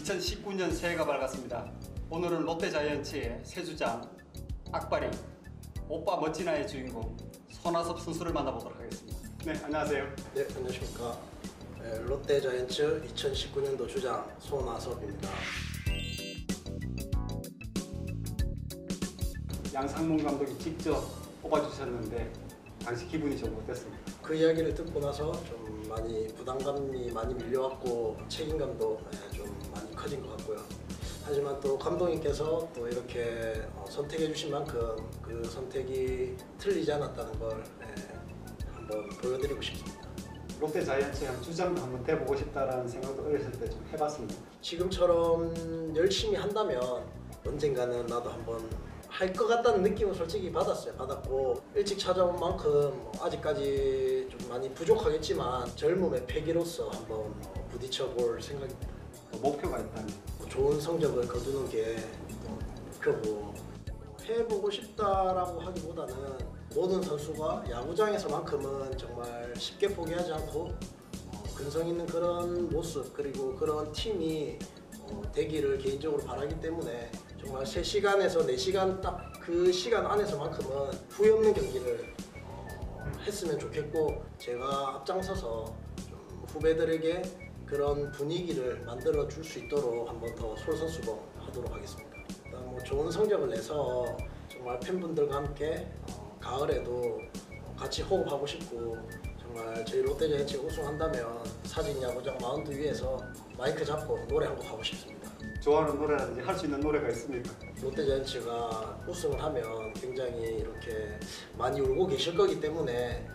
2019년 새해가 밝았습니다. 오늘은 롯데자이언츠의 새 주장 악바리 오빠 멋지나의 주인공 손아섭 선수를 만나보도록 하겠습니다. 네, 안녕하세요. 네, 안녕하십니까. 롯데자이언츠 2019년도 주장 손아섭입니다. 양상문 감독이 직접 뽑아주셨는데 당시 기분이 좀 어땠습니까? 그 이야기를 듣고 나서 좀 많이 부담감이 많이 밀려왔고 책임감도 좀 많이 커진 것 같고요. 하지만 또 감독님께서 또 이렇게 선택해 주신 만큼 그 선택이 틀리지 않았다는 걸 한번 보여드리고 싶습니다. 롯데자이언츠의 주장도 한번 돼보고 싶다라는 생각도 어렸을 때 좀 해봤습니다. 지금처럼 열심히 한다면 언젠가는 나도 한번 할 것 같다는 느낌을 솔직히 받았고 일찍 찾아온 만큼 아직까지 좀 많이 부족하겠지만 젊음의 패기로서 한번 부딪혀 볼 생각입니다. 목표가 있다면? 좋은 성적을 거두는 게 목표고 해보고 싶다라고 하기보다는 모든 선수가 야구장에서만큼은 정말 쉽게 포기하지 않고 근성 있는 그런 모습 그리고 그런 팀이 되기를 개인적으로 바라기 때문에 정말 3시간에서 4시간 딱 그 시간 안에서만큼은 후회 없는 경기를 했으면 좋겠고 제가 앞장서서 좀 후배들에게 그런 분위기를 만들어 줄 수 있도록 한번 더 솔선수범하도록 하겠습니다. 일단 뭐 좋은 성적을 내서 정말 팬분들과 함께 가을에도 같이 호흡하고 싶고 정말 저희 롯데자이언츠 우승한다면 사진 야구장 마운드 위에서 마이크 잡고 노래 한 곡 하고 싶습니다. 좋아하는 노래라든지 할 수 있는 노래가 있습니까? 롯데자이언츠가 우승을 하면 굉장히 이렇게 많이 울고 계실 거기 때문에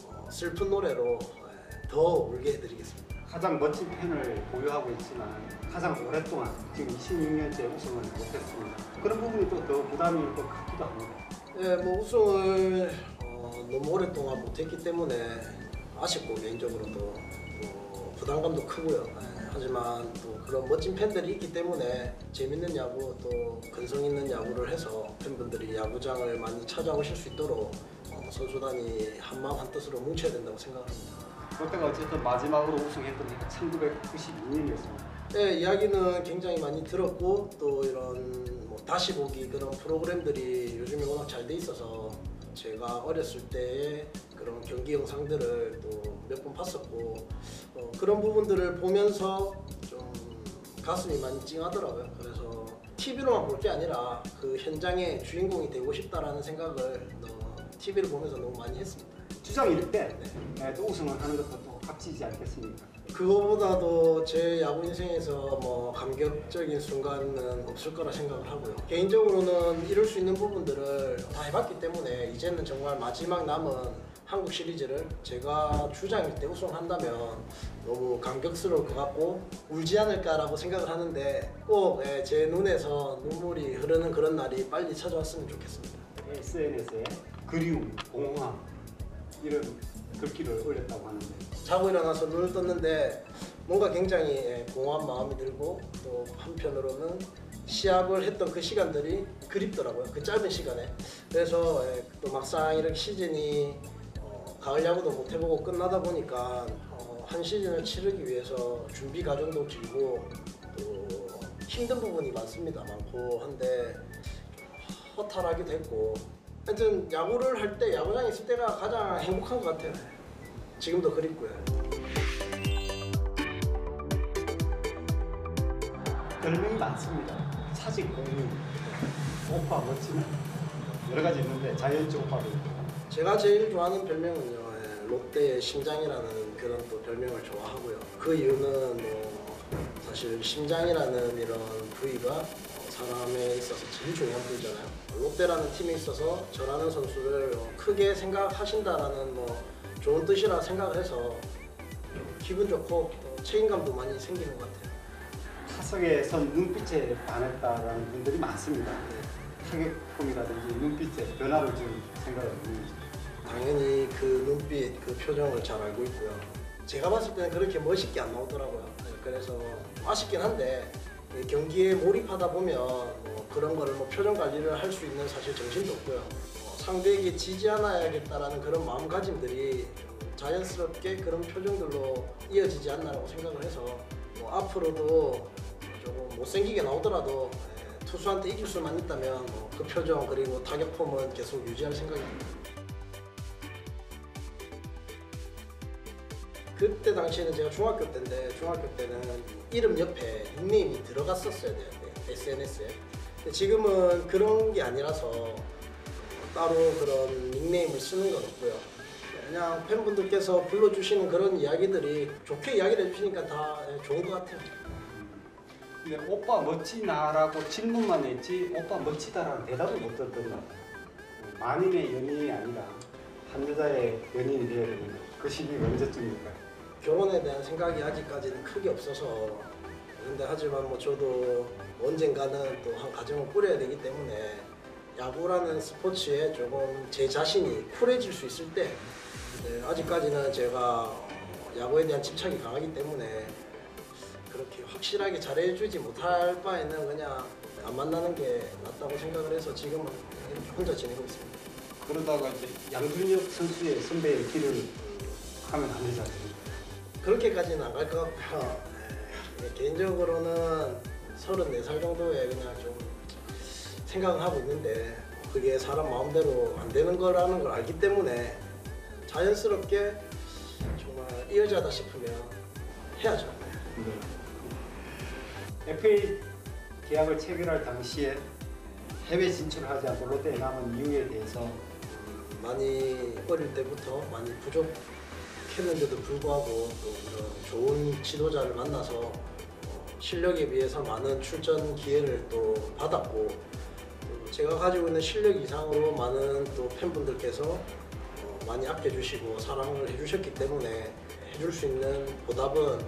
슬픈 노래로 더 울게 해드리겠습니다. 가장 멋진 팬을 보유하고 있지만 가장 오랫동안 지금 26년째 우승을 못했습니다. 그런 부분이 또 더 부담이 또 크기도 합니다. 네, 뭐 우승을 너무 오랫동안 못했기 때문에 아쉽고 개인적으로도 부담감도 크고요. 하지만 또 그런 멋진 팬들이 있기 때문에 재밌는 야구 또 근성 있는 야구를 해서 팬분들이 야구장을 많이 찾아오실 수 있도록 선수단이 한마음 한뜻으로 뭉쳐야 된다고 생각합니다. 롯데가 어쨌든 마지막으로 우승했던 게 1992년이었습니다. 네, 이야기는 굉장히 많이 들었고 또 이런 다시 보기 그런 프로그램들이 요즘에 워낙 잘 돼 있어서 제가 어렸을 때의 그런 경기 영상들을 또 몇 번 봤었고 그런 부분들을 보면서 좀 가슴이 많이 찡하더라고요. 그래서 TV로만 볼 게 아니라 그 현장의 주인공이 되고 싶다라는 생각을 TV를 보면서 너무 많이 했습니다. 주장일 때 또 우승을 하는 것도 또 값지지 않겠습니까? 그거보다도 제 야구 인생에서 뭐 감격적인 순간은 없을 거라 생각을 하고요. 개인적으로는 이룰 수 있는 부분들을 다 해봤기 때문에 이제는 정말 마지막 남은 한국 시리즈를 제가 주장일 때 우승한다면 너무 감격스러울 것 같고 울지 않을까라고 생각을 하는데 꼭 제 눈에서 눈물이 흐르는 그런 날이 빨리 찾아왔으면 좋겠습니다. SNS에 그리움, 공허함 이런 글귀를 올렸다고 하는데 자고 일어나서 눈을 떴는데 뭔가 굉장히 공허한 마음이 들고 또 한편으로는 시합을 했던 그 시간들이 그립더라고요. 그 짧은 시간에. 그래서 또 막상 이렇게 시즌이 가을 야구도 못 해보고 끝나다 보니까 한 시즌을 치르기 위해서 준비 과정도 길고 또 힘든 부분이 많고 한데 허탈하기도 했고 하여튼 야구를 할 때 야구장에 있을 때가 가장 행복한 것 같아요. 지금도 그립고요. 별명이 많습니다. 차직 공유, 오빠 멋지나 여러 가지 있는데 자이언츠 오빠도 있고 제가 제일 좋아하는 별명은요 롯데의 심장이라는 그런 또 별명을 좋아하고요. 그 이유는 사실 심장이라는 이런 부위가 사람에 있어서 제일 중요한 부위잖아요. 롯데라는 팀에 있어서 저라는 선수를 크게 생각하신다라는 좋은 뜻이라 생각을 해서 기분 좋고 또 책임감도 많이 생기는 것 같아요. 타석에 선 눈빛에 반했다라는 분들이 많습니다. 타격폼이라든지 눈빛에 변화를 줄 생각을 했는지 당연히 그 눈빛, 그 표정을 잘 알고 있고요. 제가 봤을 때는 그렇게 멋있게 안 나오더라고요. 그래서 아쉽긴 한데 경기에 몰입하다 보면 그런 거를 표정 관리를 할 수 있는 사실 정신도 없고요. 상대에게 지지 않아야겠다라는 그런 마음가짐들이 좀 자연스럽게 그런 표정들로 이어지지 않나라고 생각을 해서 앞으로도 조금 못생기게 나오더라도 투수한테 이길 수만 있다면 그 표정 그리고 타격 폼은 계속 유지할 생각입니다. 그때 당시에는 제가 중학교 때인데 중학교 때는 이름 옆에 닉네임이 들어갔었어야 되는데 SNS에. 근데 지금은 그런 게 아니라서 따로 그런 닉네임을 쓰는 건 없고요. 그냥 팬분들께서 불러주시는 그런 이야기들이 좋게 이야기를 해주시니까 다 좋은 것 같아요. 근데 오빠 멋지나라고 질문만 했지 오빠 멋지다라는 대답을 못 듣던 것 같아요. 만인의 연인이 아니라 한 여자의 연인이 되어야 되는 그 시기가 언제쯤일까요? 결혼에 대한 생각이 아직까지는 크게 없어서 근데 하지만 뭐 저도 언젠가는 또 한 가정을 꾸려야 되기 때문에 야구라는 스포츠에 조금 제 자신이 쿨해질 수 있을 때 아직까지는 제가 야구에 대한 집착이 강하기 때문에 그렇게 확실하게 잘해주지 못할 바에는 그냥 안 만나는 게 낫다고 생각을 해서 지금은 이렇게 혼자 지내고 있습니다. 그러다가 이제 양준혁 선수의 선배의 길을 하면 안 되지 않습니까? 그렇게까지는 안 갈 것 같고요. 개인적으로는 34살 정도에 그냥 좀 생각을 하고 있는데 그게 사람 마음대로 안 되는 거라는 걸 알기 때문에 자연스럽게 정말 이 여자다 싶으면 해야죠. FA 계약을 체결할 당시에 해외 진출하지 않고 롯데에 남은 이유에 대해서 많이 어릴 때부터 많이 부족했는데도 불구하고 또 이런 좋은 지도자를 만나서 실력에 비해서 많은 출전 기회를 또 받았고 제가 가지고 있는 실력 이상으로 많은 또 팬분들께서 많이 아껴주시고 사랑을 해주셨기 때문에 해줄 수 있는 보답은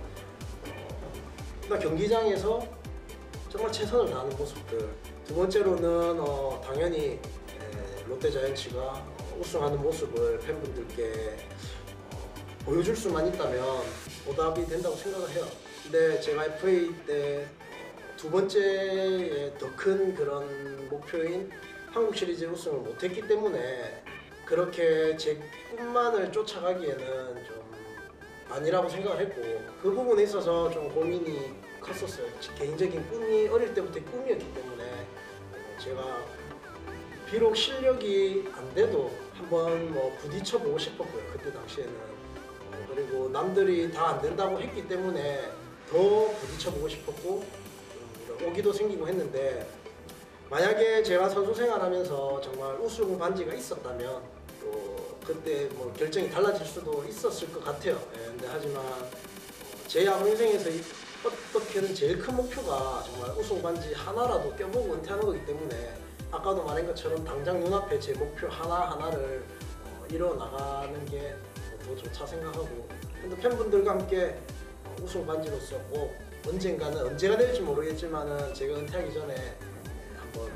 경기장에서 정말 최선을 다하는 모습들. 두 번째로는 당연히 롯데자이언츠가 우승하는 모습을 팬분들께 보여줄 수만 있다면 보답이 된다고 생각을 해요. 근데 제가 FA 때 두 번째에 더 큰 그런 목표인 한국 시리즈 우승을 못했기 때문에 그렇게 제 꿈만을 쫓아가기에는 좀 아니라고 생각을 했고 그 부분에 있어서 좀 고민이 컸었어요. 개인적인 꿈이 어릴 때부터 꿈이었기 때문에 제가 비록 실력이 안 돼도 한번 부딪혀 보고 싶었고요. 그때 당시에는 그리고 남들이 다 안 된다고 했기 때문에 더 부딪혀 보고 싶었고 오기도 생기고 했는데 만약에 제가 선수 생활하면서 정말 우승 반지가 있었다면 또 그때 결정이 달라질 수도 있었을 것 같아요. 근데 하지만 제 야구 인생에서 어떻게든 제일 큰 목표가 정말 우승 반지 하나라도 껴보고 은퇴하는 거기 때문에 아까도 말한 것처럼 당장 눈앞에 제 목표 하나하나를 이뤄 나가는 게 더 좋다 생각하고 근데 팬분들과 함께 우승 반지로서 꼭 언제가 될지 모르겠지만은 제가 은퇴하기 전에 한번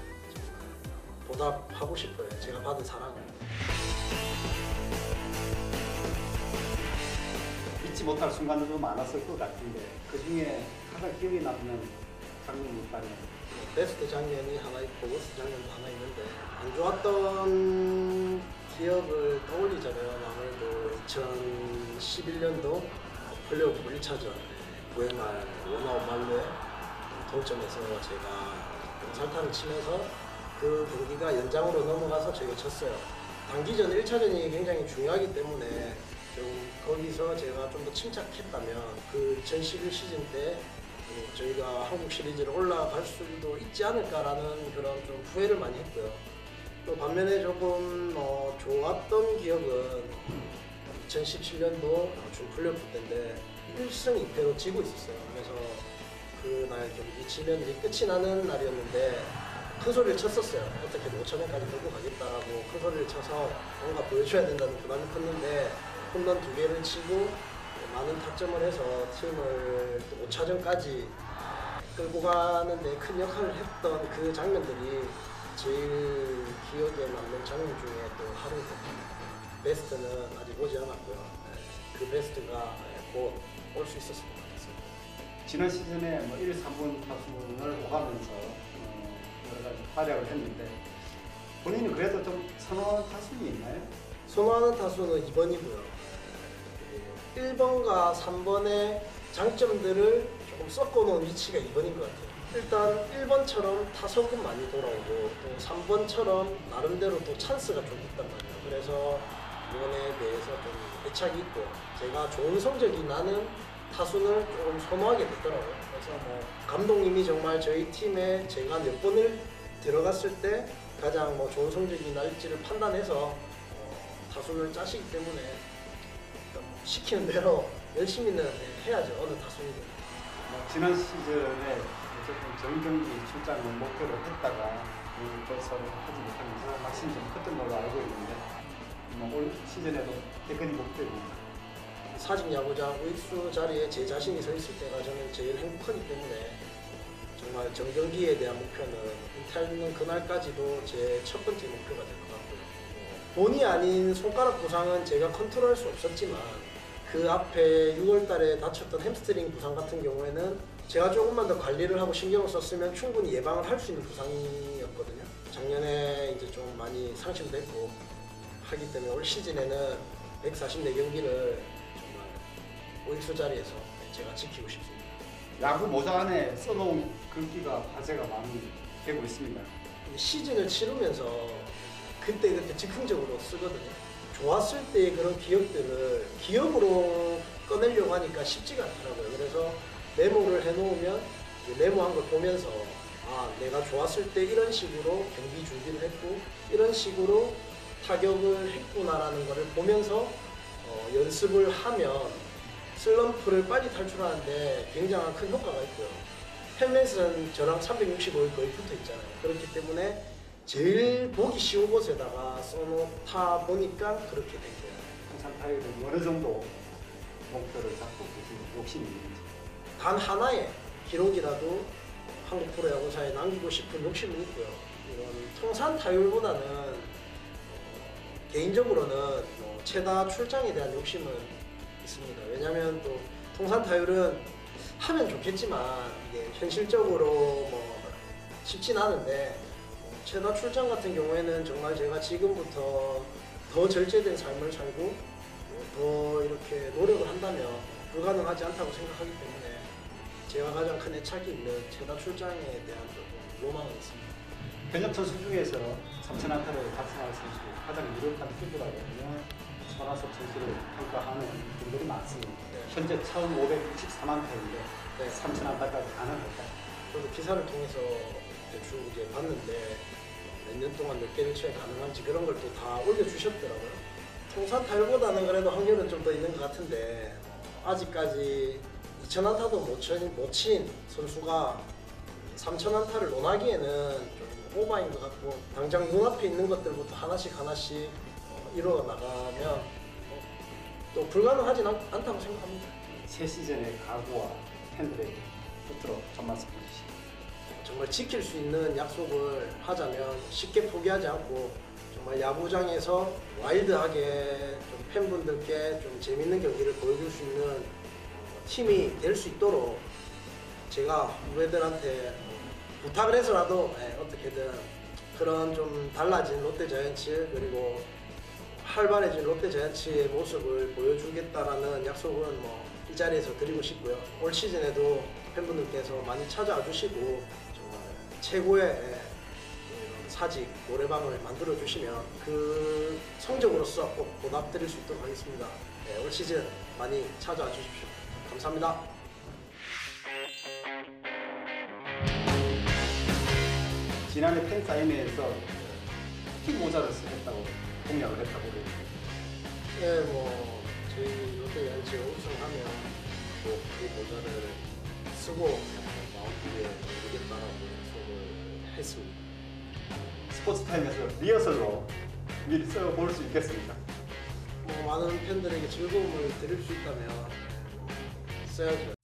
보답하고 싶어요. 제가 받은 사랑을. 잊지 못할 순간들도 많았을 것 같은데 그 중에 가장 기억에 남는 장면이 있다면 베스트 장면이 하나 있고 워스트 장면도 하나 있는데 안 좋았던 기억을 떠올리자면 아무래도 2011년도 플레이오프 1차전 9회 말 원아웃 말루에 동점에서 제가 살타를 치면서 그 경기가 연장으로 넘어가서 저희가 졌어요. 단기전 1차전이 굉장히 중요하기 때문에 좀 거기서 제가 좀 더 침착했다면 그 2011 시즌 때 저희가 한국 시리즈를 올라갈 수도 있지 않을까라는 그런 좀 후회를 많이 했고요. 또 반면에 조금 좋았던 기억은 2017년도 준 플레이오프 때인데 1승 2패로 지고 있었어요. 그래서 그날 경기 지면 이제 끝이 나는 날이었는데 큰 소리를 쳤었어요. 어떻게든 5차전까지 끌고 가겠다라고 큰 소리를 쳐서 뭔가 보여줘야 된다는 부담이 컸는데 홈런 2개를 치고 많은 타점을 해서 팀을 또 5차전까지 끌고 가는데 큰 역할을 했던 그 장면들이 제일 기억에 남는 장면 중에 또 하루입니다. 베스트는 아직 오지 않았고요. 그 베스트가 곧 올 수 있었을 것 같았어요. 지난 시즌에 1, 3분 타순을 오가면서 여러 가지 활약을 했는데 본인은 그래도 좀 선호하는 타순이 있나요? 선호하는 타수는 2번이고요. 1번과 3번의 장점들을 조금 섞어놓은 위치가 2번인 것 같아요. 일단 1번처럼 타석은 많이 돌아오고 또 3번처럼 나름대로 또 찬스가 좀 있단 말이에요. 그래서 이번에 대해서 좀 애착이 있고 제가 좋은 성적이 나는 타순을 좀 선호하게 됐더라고요. 그래서 뭐 감독님이 정말 저희 팀에 제가 몇 번을 들어갔을 때 가장 뭐 좋은 성적이 날지를 판단해서 타순을 짜시기 때문에 시키는 대로 열심히는 해야죠. 어느 타순이든. 지난 시즌에 어쨌든 정경기 출장을 목표로 했다가 벌써 하지 못하면서 확신이 좀 컸던 걸로 알고 있는데 올 시즌에도 대권이 목표입니다. 사직 야구장 우익수 자리에 제 자신이 서 있을 때가 저는 제일 행복하기 때문에 정말 정경기에 대한 목표는 은퇴하는 그날까지도 제 첫 번째 목표가 될 것 같고요. 본의 아닌 손가락 부상은 제가 컨트롤할 수 없었지만 그 앞에 6월 달에 다쳤던 햄스트링 부상 같은 경우에는 제가 조금만 더 관리를 하고 신경을 썼으면 충분히 예방을 할 수 있는 부상이었거든요. 작년에 이제 좀 많이 상심됐고 하기 때문에 올 시즌에는 144경기를 정말 우익수 자리에서 제가 지키고 싶습니다. 야구 모자 안에 써놓은 글귀가 화제가 많이 되고 있습니다. 시즌을 치르면서 그때 즉흥적으로 쓰거든요. 좋았을 때의 그런 기억들을 기억으로 꺼내려고 하니까 쉽지가 않더라고요. 그래서 메모를 해놓으면 메모한 걸 보면서 아 내가 좋았을 때 이런 식으로 경기 준비를 했고 이런 식으로 타격을 했구나라는 것을 보면서 연습을 하면 슬럼프를 빨리 탈출하는데 굉장한 큰 효과가 있고요. 헬멧은 저랑 365일 거의 붙어 있잖아요. 그렇기 때문에 제일 보기 쉬운 곳에다가 써놓다 보니까 그렇게 된 거예요. 항상 타율은 어느 정도 목표를 잡고 계신 욕심이 있는지. 단 하나의 기록이라도 한국 프로야구사에 남기고 싶은 욕심은 있고요. 이런 통산 타율보다는 개인적으로는 최다 출장에 대한 욕심은 있습니다. 왜냐하면 또 통산 타율은 하면 좋겠지만 이게 현실적으로 뭐 쉽진 않은데 최다 출장 같은 경우에는 정말 제가 지금부터 더 절제된 삶을 살고 더 이렇게 노력을 한다면 불가능하지 않다고 생각하기 때문에 제가 가장 큰 애착이 있는 최다 출장에 대한 로망은 있습니다. 현역 선수 중에서 3,000안타를 달성할 선수 가장 유력한 피부라고 하면 손아섭 선수를 평가하는 분들이 많습니다. 현재 1,563안타인데 네. 3,000안타까지 가능할까요? 저도 기사를 통해서 대충 이제 봤는데 몇 년 동안 몇 개를 쳐야 가능한지 그런 걸 또 다 올려주셨더라고요. 통산 타율보다는 그래도 확률은 좀 더 있는 것 같은데 아직까지 2,000안타도 못 친 선수가 3,000안타를 논하기에는 좀 오바인 것 같고 당장 눈앞에 있는 것들부터 하나씩 이루어 나가면 또 불가능하진 않다고 생각합니다. 새 시즌의 각오와 팬들에게 끝으로 전 말씀 해주시죠. 정말 지킬 수 있는 약속을 하자면 쉽게 포기하지 않고 정말 야구장에서 와일드하게 좀 팬분들께 좀 재밌는 경기를 보여줄 수 있는 팀이 될 수 있도록 제가 후배들한테 부탁을 해서라도 어떻게든 그런 좀 달라진 롯데자이언츠 그리고 활발해진 롯데자이언츠의 모습을 보여주겠다라는 약속은 이 자리에서 드리고 싶고요. 올 시즌에도 팬분들께서 많이 찾아와 주시고 정말 최고의 사직 노래방을 만들어 주시면 그 성적으로서 꼭 보답드릴 수 있도록 하겠습니다. 올 시즌 많이 찾아와 주십시오. 감사합니다. 지난해 팬사인회에서 팀 모자를 쓰겠다고 공약을 했다고 그랬는데 저희 롯데자이언츠 우승하면 꼭 그 모자를 쓰고 마운드에 오르겠다라고 약속을 했습니다. 스포츠타임에서 리허설로 미리 써볼 수 있겠습니까? 많은 팬들에게 즐거움을 드릴 수 있다면 써야죠.